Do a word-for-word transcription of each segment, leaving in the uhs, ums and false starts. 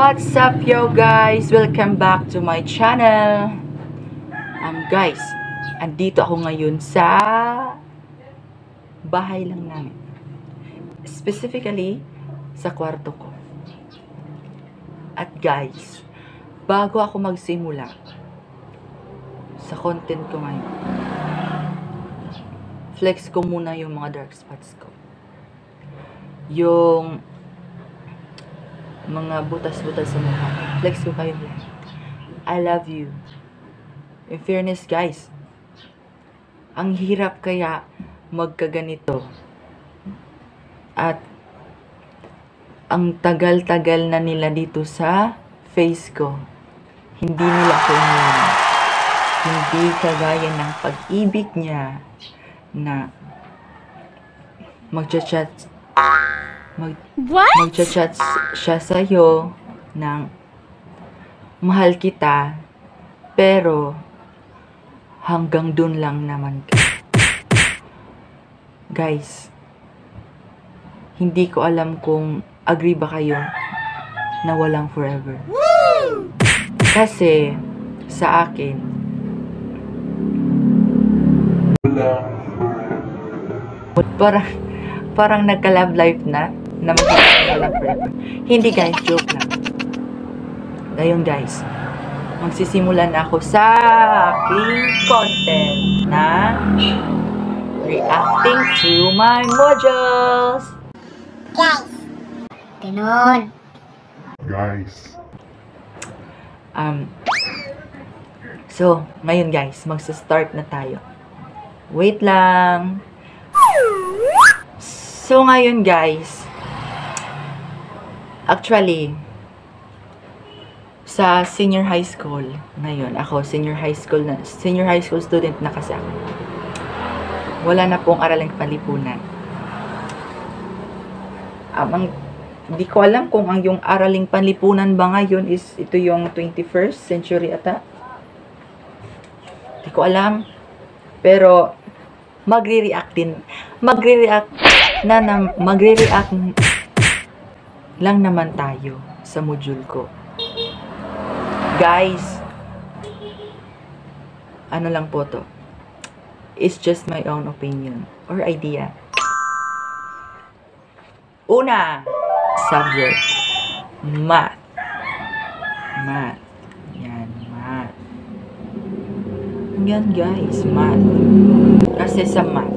What's up, yo guys? Welcome back to my channel. Um guys, andito ako ngayon sa bahay lang namin. Specifically, sa kwarto ko. At guys, bago ako magsimula sa content ko ngayon, flex ko muna yung mga dark spots ko. Yung mga butas-butas sa mukha. Flex ko kayo lahat. I love you. In fairness, guys, ang hirap kaya magkaganito. At ang tagal-tagal na nila dito sa face ko. Hindi nila ako iniwan. Hindi kagaya ng pag-ibig niya na magchat-chat Mag, magchat-chat siya sa'yo ng mahal kita, pero hanggang dun lang naman ka. Guys, hindi ko alam kung agree ba kayo na walang forever. Kasi sa akin, parang parang nagka-love life na na magkakaroon forever. Hindi guys, joke lang. Ngayon guys, magsisimula na ako sa aking content na reacting to my modules. Guys, ganun. Guys. Um, so, ngayon guys, magsa-start na tayo. Wait lang. So, ngayon guys, actually, sa senior high school, ngayon, ako, senior high school na, senior high school student na kasi ako. Wala na pong araling panlipunan. Um, ang, di ko alam kung ang yung araling panlipunan ba ngayon is ito yung twenty-first century ata. Di ko alam. Pero, magre-react din. Magre-react na, na magre-react lang naman tayo sa module ko. Guys, ano lang po to? It's just my own opinion or idea. Una, subject, math. Math. Yan, math. Yan guys, math. Kasi sa math,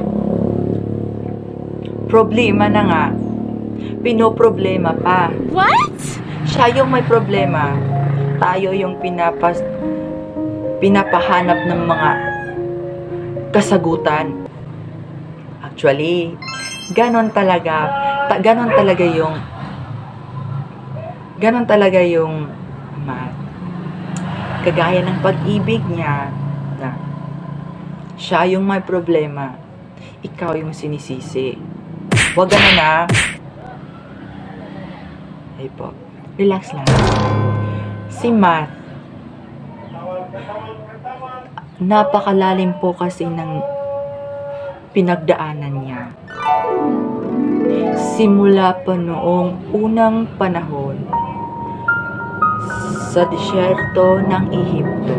problema na nga. Pinoproblema pa. What? Siya yung may problema. Tayo yung pinapas pinapahanap ng mga kasagutan. Actually, ganon talaga. Ta ganon talaga yung ganon talaga yung math. Kagaya ng pag-ibig niya na siya yung may problema. Ikaw yung sinisisi. Huwag ganun na. Ay po. Relax lang. Si Matt, napakalalim po kasi ng pinagdaanan niya. Simula pa noong unang panahon sa disyerto ng Ehipto.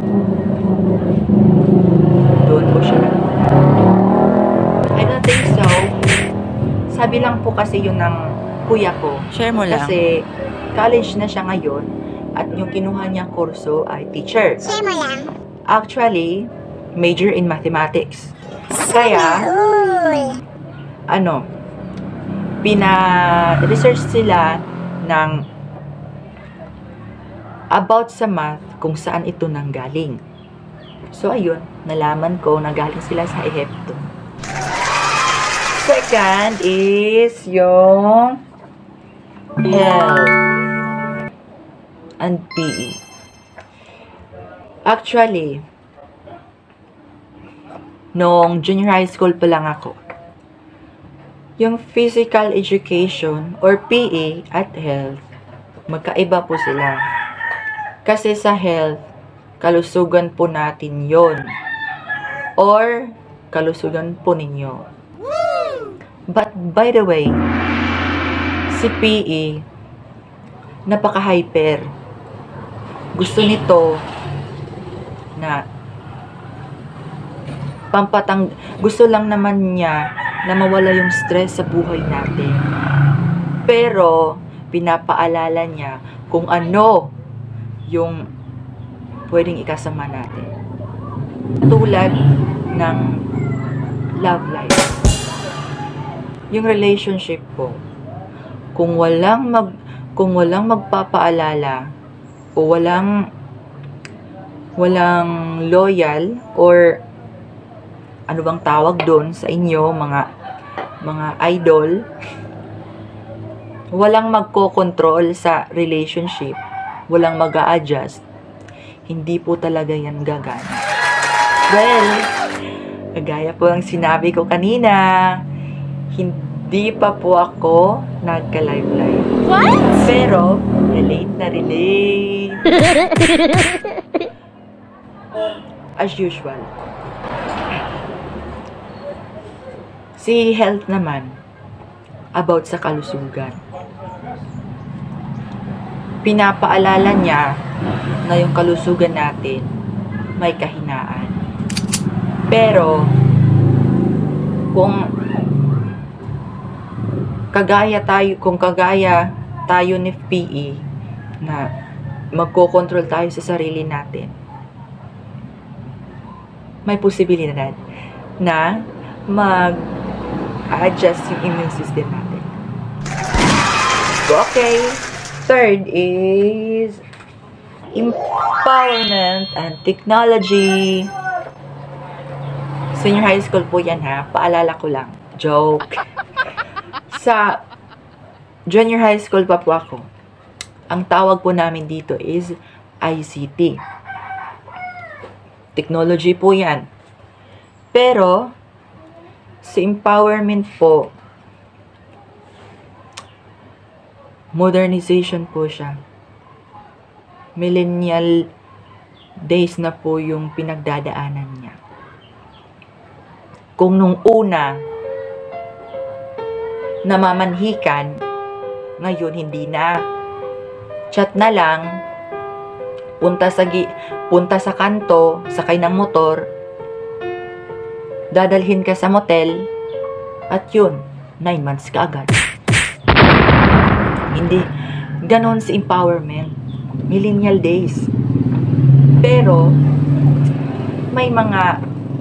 Doon po siya nagmula. I don't think so. Sabi lang po kasi yun ng kuya ko. Share mo lang. Kasi college na siya ngayon at yung kinuha niyang kurso ay teacher. Share mo lang. Actually, major in mathematics. Kaya, ano, pina-research sila ng about sa math kung saan ito nanggaling. So, ayun, nalaman ko na galing sila sa Ehipto. Second is yung health and P E. Actually, noong junior high school pa lang ako, yung physical education or P E at health, magkaiba po sila. Kasi sa health, kalusugan po natin yon or kalusugan po ninyo. But by the way, si P E, napaka-hyper. Gusto nito na pampatang gusto lang naman niya na mawala yung stress sa buhay natin. Pero pinapaalala niya kung ano yung pwedeng ikasama natin. Tulad ng love life. Yung relationship po, kung walang mag kung walang magpapaalala o walang walang loyal or ano bang tawag doon sa inyo mga mga idol, walang magko-control sa relationship, walang mag-a-adjust, hindi po talaga yan gagana. Well, kagaya po ang sinabi ko kanina, hindi pa po ako nagka-live-live. What? Pero, relate na relate. As usual. Si health naman, about sa kalusugan. Pinapaalala niya na yung kalusugan natin may kahinaan. Pero, kung kagaya tayo, kung kagaya tayo ni P E na magko-control tayo sa sarili natin, may posibilidad na mag-adjust yung immune system natin. Okay. Third is empowerment and technology. Senior high school po yan ha. Paalala ko lang. Joke. Sa junior high school pa po ako, ang tawag po namin dito is I C T. Technology po yan. Pero, sa empowerment po, modernization po siya. Millennial days na po yung pinagdadaanan niya. Kung nung una, namamanhikan, ngayon hindi na. Chat na lang, punta sa, punta sa kanto, sakay ng motor, dadalhin ka sa motel, at yun, nine months ka agad. Hindi, ganon si empowerment. Millennial days. Pero, may mga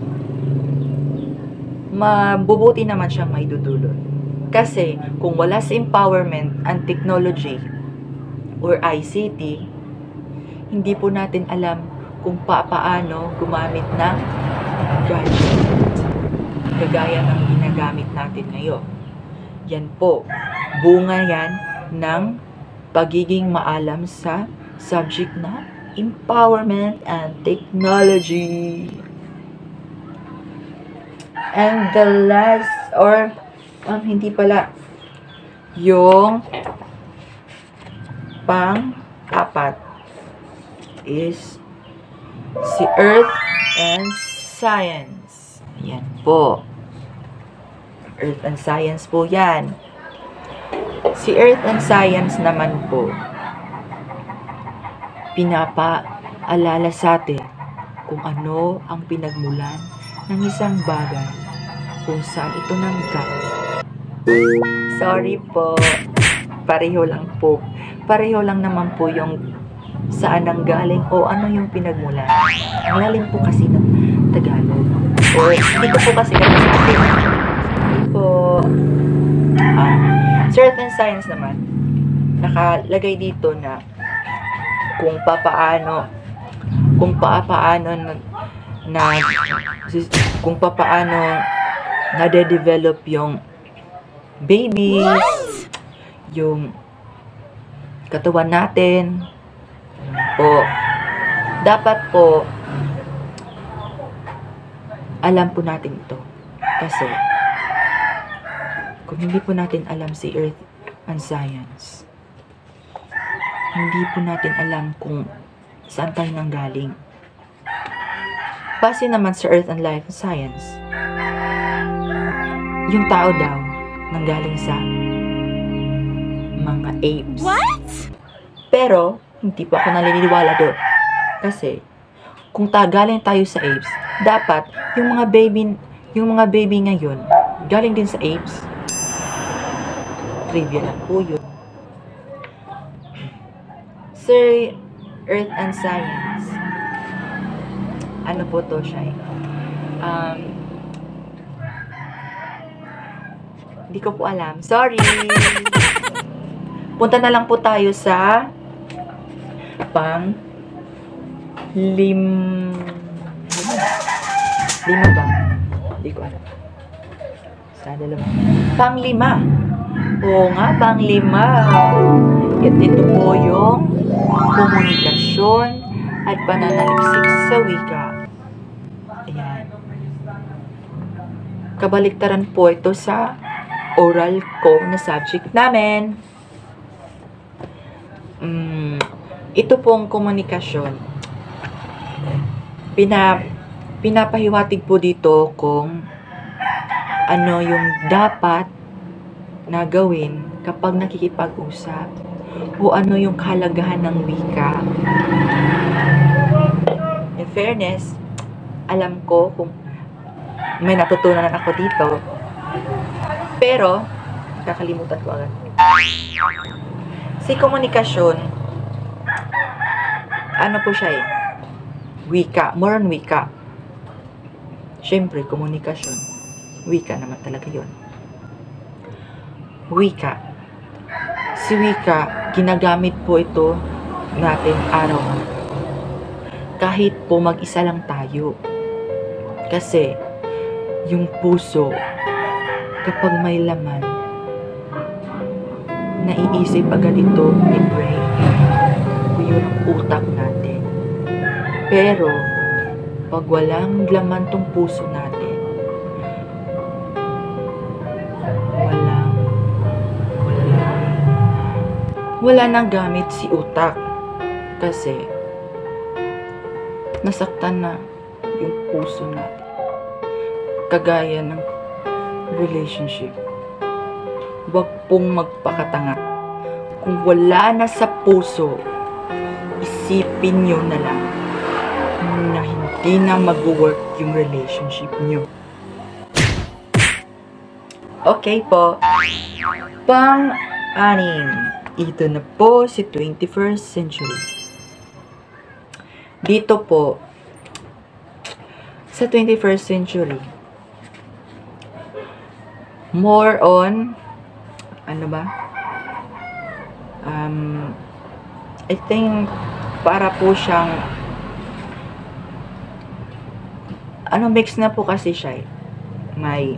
mabubuti naman siyang maidudulot. Kasi, kung wala si empowerment and technology or I C T, hindi po natin alam kung paano gumamit ng gadget. Kagaya ng ginagamit natin ngayon. Yan po, bunga yan ng pagiging maalam sa subject na empowerment and technology. And the last, or um, hindi pala, yung pang-apat is si Earth and Science. Yan po. Earth and Science po yan. Si Earth and Science naman po, pinapaalala sa atin kung ano ang pinagmulan ng isang bagay, kung saan ito nanggaling. Sorry po, pareho lang po. Pareho lang naman po yung saan nanggaling o ano yung pinagmulan. Ang lalim po kasi ng Tagalog. O, hindi ko po kasi kasi sabi. Sorry po. Ah, Earth and Science naman, nakalagay dito na kung papaano kung papaano na, na kung papaano nade-develop yung babies, what? Yung katawan natin po. Dapat po alam po natin ito. Kasi kung hindi po natin alam si Earth and Science, hindi po natin alam kung saan tayo nanggaling. Base naman sa Earth and Life Science, yung tao daw nanggaling sa mga apes. What? Pero, hindi pa ako naniniwala doon. Kasi, kung tagaling tayo sa apes, dapat, yung mga baby, yung mga baby ngayon, galing din sa apes. Trivia lang po yun. Sir, Earth and Science. Ano po to siya? Um, hindi ko po alam. Sorry! Punta na lang po tayo sa pang lim... Lima ba? Hindi ko alam. Sa dalawa. Pang lima. Oo nga, pang lima. At ito po yung komunikasyon at pananaliksik sa wika. Ayan. Kabaliktaran po ito sa oral ko na subject namin. Mm, ito pong komunikasyon. Pina, pinapahiwatig po dito kung ano yung dapat na gawin kapag nakikipag-usap o ano yung kahalagahan ng wika. In fairness, alam ko kung may natutunan ako dito, pero kakalimutan ko agad. Si komunikasyon, ano po siya eh? Wika, more on wika. Siyempre, komunikasyon. Wika naman talaga yun. Wika. Si wika, ginagamit po ito natin araw-araw. Kahit po mag-isa lang tayo. Kasi, yung puso, kapag may laman, naiisip agad ito ni brain. Yun ang utak natin. Pero, pag walang laman tong puso natin, walang, walang, wala nang gamit si utak. Kasi, nasaktan na yung puso natin. Kagaya ng relationship. Huwag pong magpakatanga. Kung wala na sa puso, isipin nyo na lang na hindi na mag-work yung relationship nyo. Okay po. Pang-anim. Ito na po si twenty-first century. Dito po, sa twenty-first century, more on, ano ba? Um, I think, para po siyang, ano, mix na po kasi siya eh. May,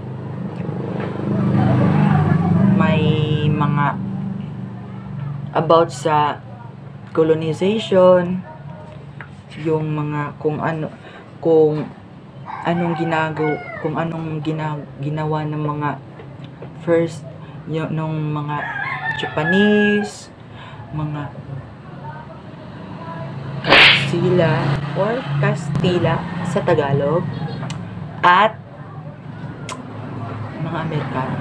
may mga, about sa colonization, yung mga, kung ano, kung anong ginagawa, kung anong gina, ginawa ng mga first, yung nung mga Japanese, mga Kastila or Kastila sa Tagalog, at mga Amerikano.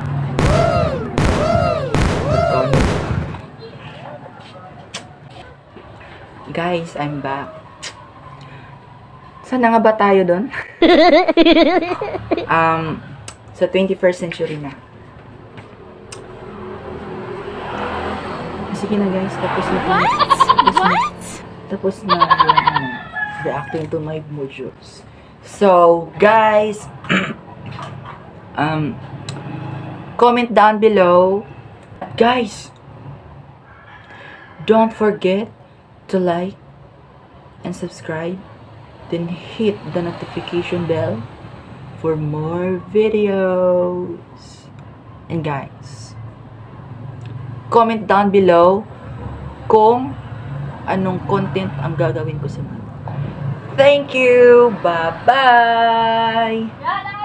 Guys, I'm back. Saan na nga ba tayo doon? um, sa twenty-first century na. Sige na guys, tapos na. What? Tapos What? Na, tapos na yung ano, reacting to my modules. So, guys, um, comment down below. Guys, don't forget to like and subscribe. Then hit the notification bell for more videos. And guys, comment down below kung anong content ang gagawin ko sa mga. Thank you! Bye-bye!